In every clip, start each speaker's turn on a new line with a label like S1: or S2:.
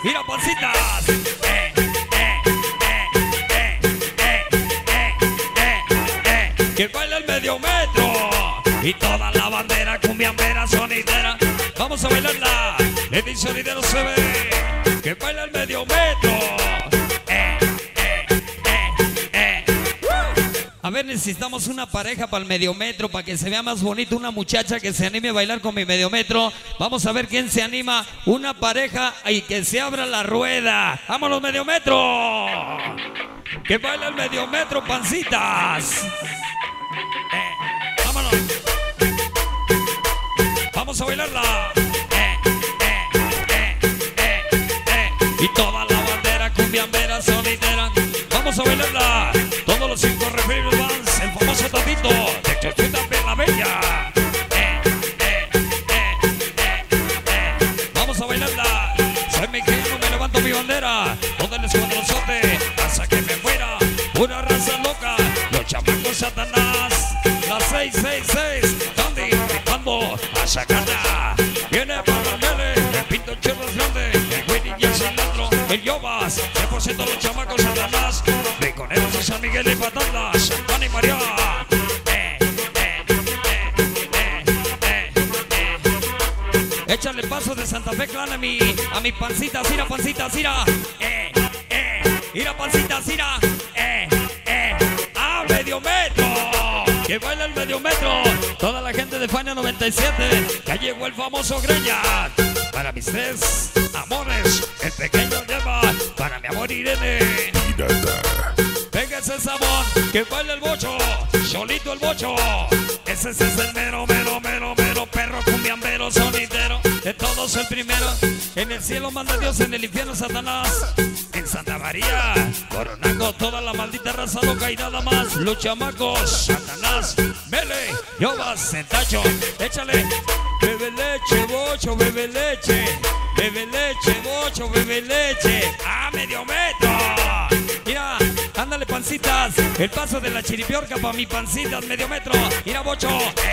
S1: Mira, pancitas. Que baila el medio metro y toda la bandera cumbiambera sonidera. Vamos a bailarla. El sonidero se ve. Que baila el medio metro. A ver, necesitamos una pareja para el medio metro, para que se vea más bonito, una muchacha que se anime a bailar con mi medio metro. Vamos a ver quién se anima, una pareja y que se abra la rueda. ¡Vámonos, medio metro! Que baila el medio metro, pancitas. Vámonos. Vamos a bailarla. Y toda la bandera cumbiambera sonidera. Vamos a bailarla. Todos los incorregibles vans, el famoso Tatito, de Chuchuita la Bella. Vamos a bailarla. Soy mexicano, me levanto mi bandera. Todo el escuadronzote, hasta que me muera. Una raza loca, los chamacos Satanás. Las 666, Candy, gritando a sacarla. Viene para Mele, el Pinto Churros Grande, el Winnie y el Cilantro, el Yobas, 100% los chamacos Satanás. Riconeros de San Miguel y Patablas, Santana y María. Échale paso de Santa Fe Clan a mi pancita, Cira, pancita, Cira. Mira, pancita, Cira. ¡Ah, medio metro! Que baila el medio metro. Toda la gente de Fania 97. Ya llegó el famoso Greña. Para mis tres amores, el pequeño lleva. Para mi amor Irene. Venga ese sabor, que baila el bocho, solito el bocho. Ese es el mero, mero, mero, mero perro cumbiambero sonidero. De todos el primero. En el cielo manda Dios, en el infierno Satanás. En Santa María, coronando toda la maldita raza loca y nada más. Los chamacos, Satanás, Mele, Yobas, Centacho. Échale. Bebe leche, bocho, bebe leche. Bebe leche, bocho, bebe leche. ¡Ah, medio metro! Mira, ándale, pancitas. El paso de la chiripiorca para mi pancitas, medio metro. Mira, bocho.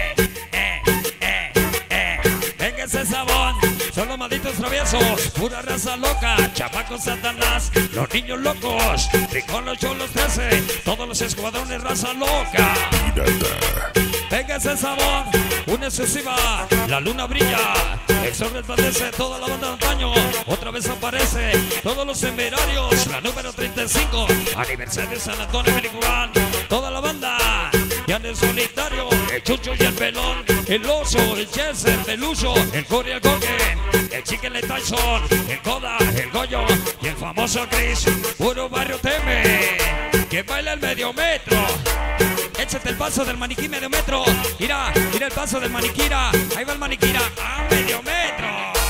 S1: Venga ese sabón. Son los malditos traviesos, pura raza loca. Chamacos Satanás, los niños locos. Ricón los cholos 13. Todos los escuadrones, raza loca. Venga ese sabor, una excesiva. La luna brilla, el sol resplandece. Toda la banda de antaño otra vez aparece. Todos los temerarios, la número 35. Aniversario de San Antonio Menicurán. Toda la banda, ya en el solitario. El Chucho y el Pelón, el Oso, el Chess, el Pelucho, el Corey, el Coque, el Chicken Le Tyson, el Coda, el Goyo y el famoso Chris. Puro barrio teme, que baila el medio metro. Échate el paso del maniquí medio metro. Mira, mira el paso del maniquira. Ahí va el maniquira. ¡Ah, medio metro!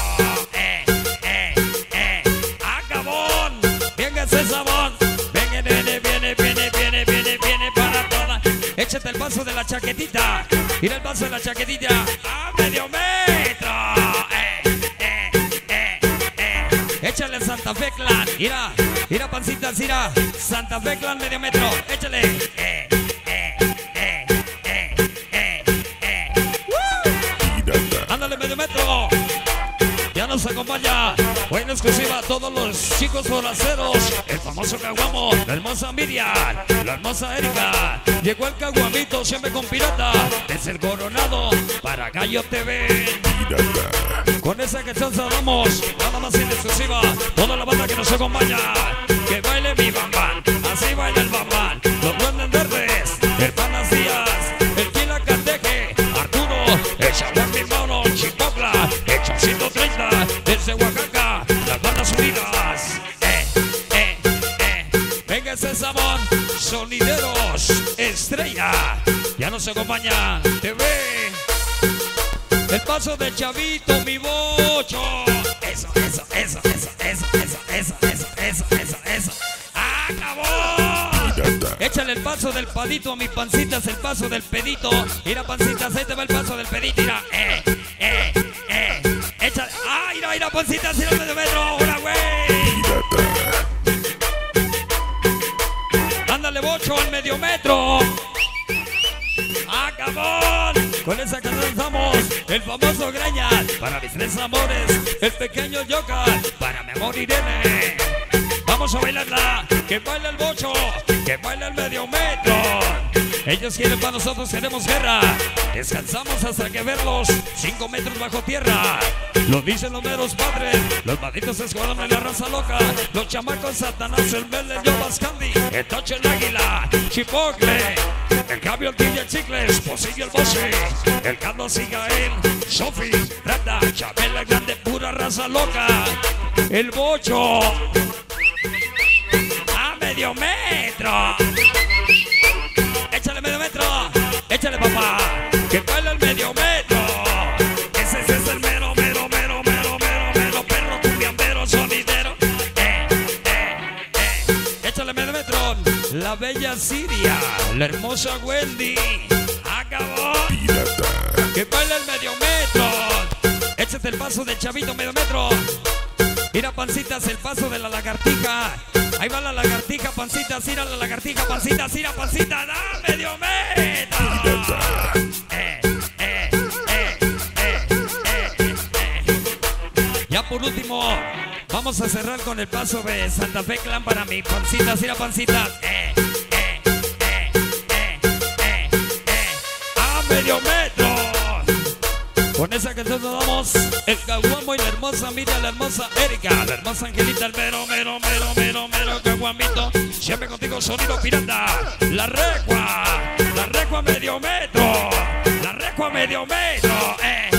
S1: ¡Acabón! Venga ese sabón. Viene para toda. Échate el paso de la chaquetita. Mira el paso de la chaquetita. ¡Ah, medio metro! Échale el Santa Fe Clan. Mira, mira pancita, mira. Santa Fe Clan medio metro. Échale. Ándale, medio metro. Ya nos acompaña, buena exclusiva a todos los chicos foraceros. El famoso Caguamo, la hermosa Miriam, la hermosa Erika. Llegó el Caguamito, siempre con pirata. Desde el Coronado para Gallo TV. Con esa que damos, nada más en exclusiva. Toda la banda que nos acompaña. Que baile mi bambán, así baila el bambán. Los duendes verdes, el Panas Díaz, el Kila Cateje, Arturo, el Chaguán mi mono, Chipocla, el Chocito 30, desde Oaxaca, las bandas unidas. Venga ese sabor, sonideros, estrella. Ya nos acompaña TV. El paso del Chavito, mi bocho. Eso. ¡Acabó! Échale el paso del padito a mis pancitas, el paso del pedito. Mira, pancitas, ahí te va el paso del pedito. Mira, échale. ¡Ah, mira, pancitas, mira el medio metro! ¡Una, güey! Ándale, bocho, al medio metro. ¡Acabó! Con esa canción estamos, el famoso Greña. Para mis tres amores, el pequeño Yoka. Para mi amor Irene. Vamos a bailarla, que baila el bocho, que baila el medio metro. Ellos quieren para nosotros, queremos guerra. Descansamos hasta que verlos 5 metros bajo tierra. Lo dicen los meros padres, los malditos escuadrones en la raza loca. Los chamacos Satanás, el Mele, yo Bascandi, el Tocho, el Águila, Chipocle, el Cabio, el Tilla, el Chicles, Posillo, el Bose, el Carlos y Gael, Sofi, Rata, Chabela, grande, pura raza loca. El bocho a medio metro. Échale medio metro, échale papá, que baila el medio metro. Ese es el mero, mero, mero, mero, mero, mero, perro cumbiambero, sonidero. Échale medio metro. La bella Siria, la hermosa Wendy, acabó. Que baila el medio metro. Échate el paso del chavito medio metro. Mira pancitas, el paso de la lagartija. Ahí va la lagartija, pancitas, mira la lagartija, pancitas, mira pancita, da medio metro. Ya por último, vamos a cerrar con el paso de Santa Fe Clan para mi pancitas, mira pancitas. A medio metro. Con esa canción nos damos el caguamo y la hermosa Miriam, la hermosa Erika, la hermosa Angelita, el mero, mero, mero, mero, mero caguamito. Siempre contigo sonido pirata. La recua medio metro. La recua medio metro.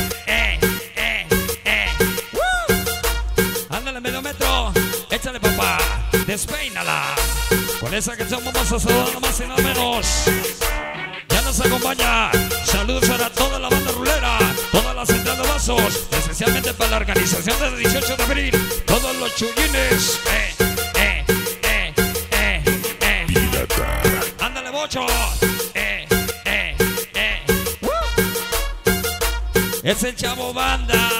S1: Ándale medio metro. Échale papá. Despeínala. Con esa canción vamos a saludar nada más y nada menos. Ya nos acompaña. Saludos para toda la banda rulera, toda la central de vasos, especialmente para la organización del 18 de abril, todos los chullines. Ándale bocho. Es el Chavo Banda.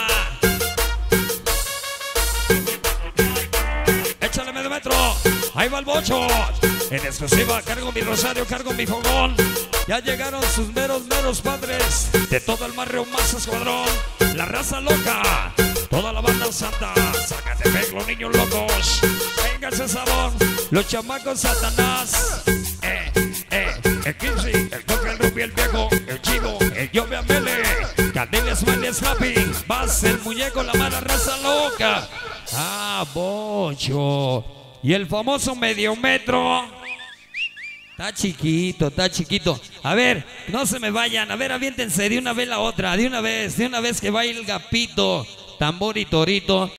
S1: Échale medio metro. Ahí va el bocho. En exclusiva, cargo mi rosario, cargo mi fogón. Ya llegaron sus meros, meros padres de todo el barrio más escuadrón. La raza loca, toda la banda santa, Zacatepec, los niños locos. Venga ese sabor, los chamacos Satanás. El Kimsey, el Coca, el Rupi, el Viejo, el Chivo, el Jove Amele, Candela, Smiley, Slappy, Bass, el muñeco, la mala raza loca. Ah, bocho. Y el famoso medio metro. Está chiquito, está chiquito. A ver, no se me vayan. A ver, aviéntense de una vez la otra. De una vez que baile el Gapito, tambor y torito.